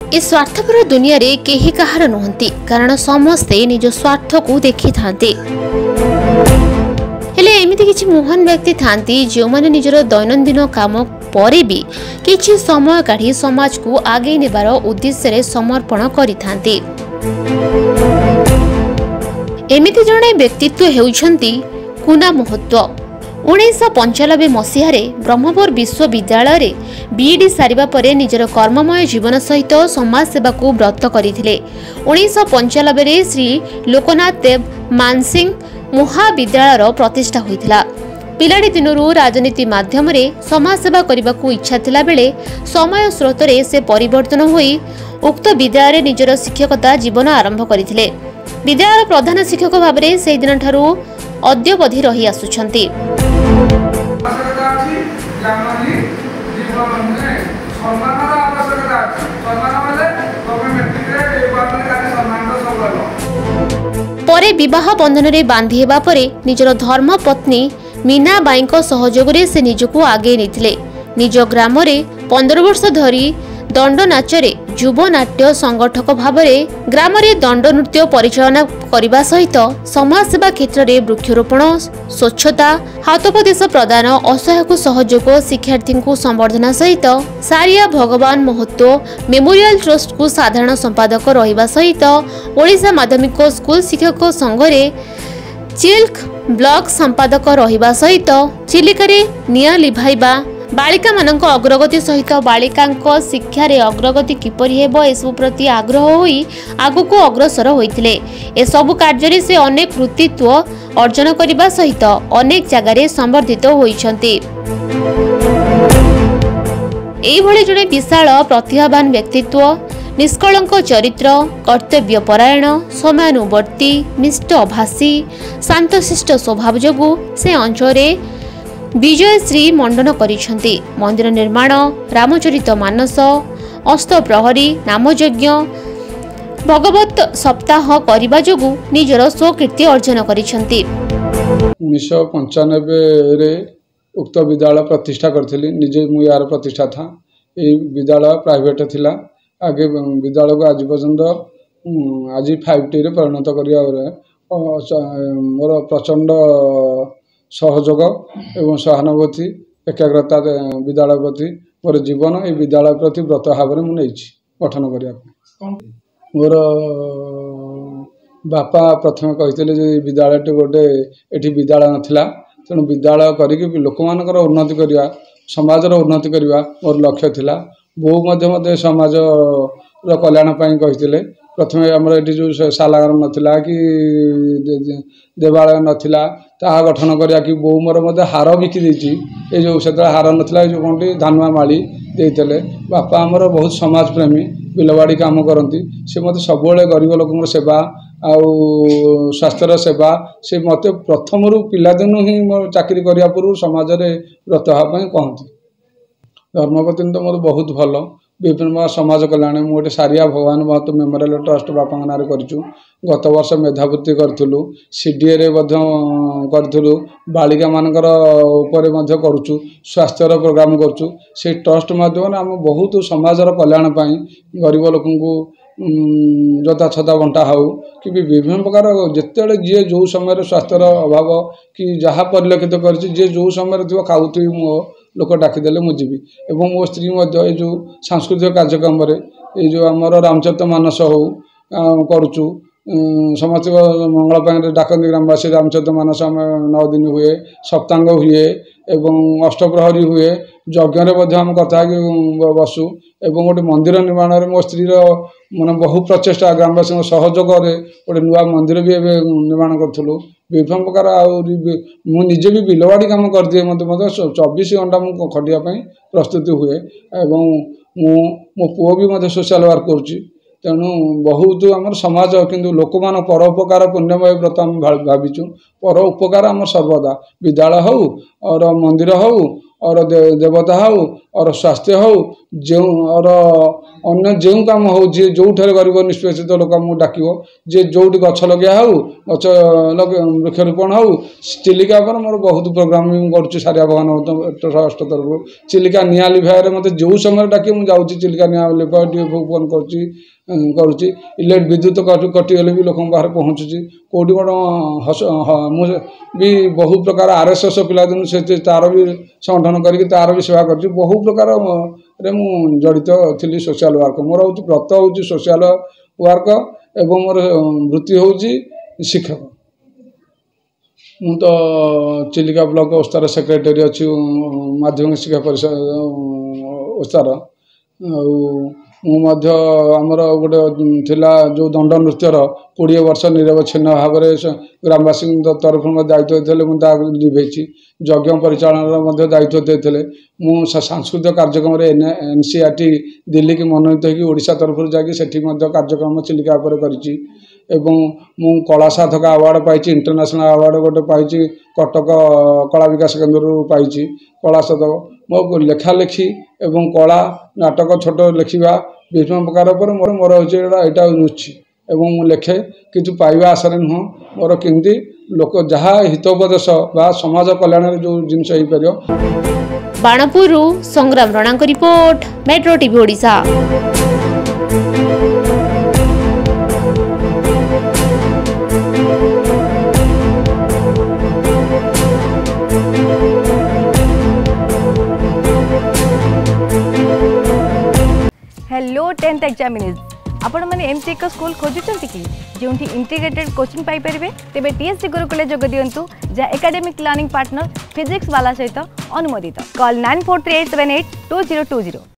ए स्वार्थपर दुनिया रे केही कहार नुहंती कारण समस्ते निज स्वार्थ को देखि थांती। हेले एमिति किछि महान व्यक्ति थांती जो माने निजर दैनंदिन काम परे भी किछि समय काढी समाज को आगे नेबार उद्देश्य रे समर्पण करि थांती। एमिति जणे व्यक्तित्व हेउछंती कुना महत्व। 1995 मसीह ब्रह्मपुर विश्वविद्यालय बीईडी सारिबा परे निजर कर्ममय जीवन सहित समाज सेवा को व्रत करथिले। 1995 श्री लोकनाथ देव मानसिंह महाविद्यालय प्रतिष्ठा होइथिला। पिलाड़ी दिनरू राजनीति माध्यम रे समाज सेवा करने को इच्छा थिला बेले समय स्रोत रे से परिवर्तन होई उक्त विद्यालय निजर शिक्षकता जीवन आरंभ करथिले। विद्यालय प्रधान शिक्षक भाव में से दिन ठारू अद्यवधि रही आसुछंती। परे विवाह बंधन रे बांधी हेबा परे निजर धर्म पत्नी मीना बाई सहयोग से निजको आगे निथिले। निज ग्राम रे 15 वर्ष धरी दंड नाचरे युव नाट्य संगठक भाव में ग्राम रे दंड नृत्य परिचालना करने सहित समाज सेवा क्षेत्र में वृक्षरोपण स्वच्छता हाथोपदेश प्रदान असहायक सहयोग शिक्षार्थी को संवर्धना सहित सारिया भगवान महत्व मेमोरियल ट्रस्ट को साधारण संपादक रहिबा सहित ओडिशा माध्यमिक स्कूल शिक्षक संघ रे चिल्क ब्लॉक संपादक रहिबा सहित चिलिका रे निया लिभाइबा बालिका मानक अग्रगति सहित बालिका शिक्षा रे अग्रगति किपरि हेबो एसबु प्रति आग्रह होई आगुको अग्रसर होइथिले। ए सबु कार्य से अनेक कृतित्व अर्जन करने सहित अनेक जगार संवर्धित होइछंती। एई भली जणे विशाल प्रतिभावान व्यक्तित्व निष्कलंक चरित्र कर्तव्यपरायण समानुवर्ती मिष्टभाषी शांतशिष्ट स्वभाव जोगु से अंचल विजय श्री मंडन करिछंती। मंदिर निर्माण रामचरित मानस अष्टप्रहरी नामयज्ञ भगवत सप्ताह करिबा जोगु निजर स्वकीर्ति अर्जन करिछंती। 1995 रे उक्त विद्यालय प्रतिष्ठा करथिली। निजे मु यार प्रतिष्ठा था। ए विद्यालय प्राइवेट थिला। आगे विद्यालय को आज पर्यंत आज 5T रे परिणत करिया मोर प्रचंड सहयोग एवं सहानुभूति एकाग्रता विद्यालय प्रति मोर जीवन ए विद्यालय प्रति व्रत भाव में मुझे गठन करने मोर बापा प्रथम कहते विद्यालय गोटे एठी विद्यालय नाला तेणु विद्यालय करी लोक मानकर उन्नति करवा समाजर उन्नति करवा मोर लक्ष्य थिला। बहु समाज कल्याण कहते प्रथम आमर ये जो शालागार नाला कि देवालय नाला ता गठन करिया कि बो मोर हार बिकी देती ये जो से हार नाला जो कौन धानुआ माड़ी देते बापा आमर बहुत समाज प्रेमी बिलवाड़ी काम करती से मत सब गरीब लोक सेवा आउ स्वास्थ्यर सेवा से मत प्रथम पिलादिन ही मोर चाकरी करने पूर्व समाज में व्रत हाँपाई कहती। धर्मपत्नी तो मोर बहुत भल विभिन्न समाज कल्याण मुझे सारिया भगवान महत्व मेमोरियल ट्रस्ट बापा ना करूँ। गत वर्ष मेधावृत्ति करूँ सीडीए रे करूँ बालिका मानकर करूँ स्वास्थ्यर प्रोग्राम करूँ से ट्रस्ट माध्यम आम बहुत समाजर कल्याण गरीब लोक जता छता बंटा हाउ कि विभिन्न प्रकार जिते जी जो समय स्वास्थ्यर अभाव कि जहाँ परिलक्षित कर जो समय थी खाऊथी मो लोक डाकिदेले मुझी एवं मो स्त्री ये जो सांस्कृतिक कार्यक्रम ये जो आमर रामचरित मानस हो करुचु समस्त मंगल डाकती ग्रामवासी रामचरित मानस आम 9 दिन हुए सप्तांग हुए एवं अष्टप्रहरी हुए यज्ञ आम कथा बसु एवं गोटे मंदिर निर्माण में मो स्त्री माने बहु प्रचेषा ग्रामवासी सहयोग गोटे नुआ मंदिर भी निर्माण करूँ। विभिन्न प्रकार मुझे भी बिलवाड़ी काम कर दिए मत 24 घंटा मुझे खटियापाई प्रस्तुति हुए एवं मो पुओ भी मत सोशल वर्क करुच्ची। तेणु बहुत आम समाज किंतु लोक मान परोपकार पुण्यमय व्रत आम भाविचु पर उपकार आम सर्वदा विद्यालय हो और मंदिर हो और देवता हो और स्वास्थ्य हो जो और अन्य जो काम हो जो गरीब निष्पेषित लोक डाक जे जो गछ लगे हो गछ वृक्षरोपण हो चिलिका पर मोर बहुत प्रोग्राम कर सारिया भगवान ट्रस्ट तरफ चिलिका निआ लिभार मत जो समय डाक मुझे चिलिका निआ लिभा फोन करुच्ची इलेक्ट विद्युत कटिगले भी लोक बाहर पहुँचुची कौटी गोटे भी बहु प्रकार आरएसएस पिलादिन से तार भी संगठन करके तार भी सेवा कर बहु प्रकार रे मु जड़ित थी सोशल वर्क मोर हूँ व्रत हूँ सोशल वर्क एवं मोर वृत्ति हूँ शिक्षक मु तो चिलिका ब्लॉक ओस्तार सेक्रेटरी अच्छी माध्यमिक शिक्षा परिषद ओस्तार आमर गोटे थिला जो दंड नृत्यर 20 वर्ष निरवच्छिन्न भाव ग्रामवासी तरफ दायित्व देते मुझे लिभेची यज्ञ परिचालन दायित्व देते मु सांस्कृतिक कार्यक्रम एनसीईआरटी दिल्ली की मनोनीत होगी ओडिशा तरफ जाकि कार्यक्रम चिलिका करी मु कला साधक अवार्ड पाई इंटरनेशनल अवार्ड गोटे पाई कटक कला विकास केन्द्र पाई कला साधक मो लेखालेखी एवं कला नाटक छोट लेखा विभिन्न प्रकार पर मोर मोर यहाँ रुचि एवं लेखे किंतु पाइबा आशारे नुह मोर केमती लोक जहाँ हितोपदेश बा समाज कल्याण जो जिनस हो पार Banpur Sangram Rana report metro TV Odisha. Hello 10th examinees आपण मैंने एमती एक स्कूल खोजुंट कि जो इंटीग्रेटेड कोचिंग पाई परिबे तेबे टीएससी गुरुकुल जोग दियंतु जा एकेडमिक लर्निंग पार्टनर फिजिक्स वाला सहित अनुमोदित कॉल 9438782020।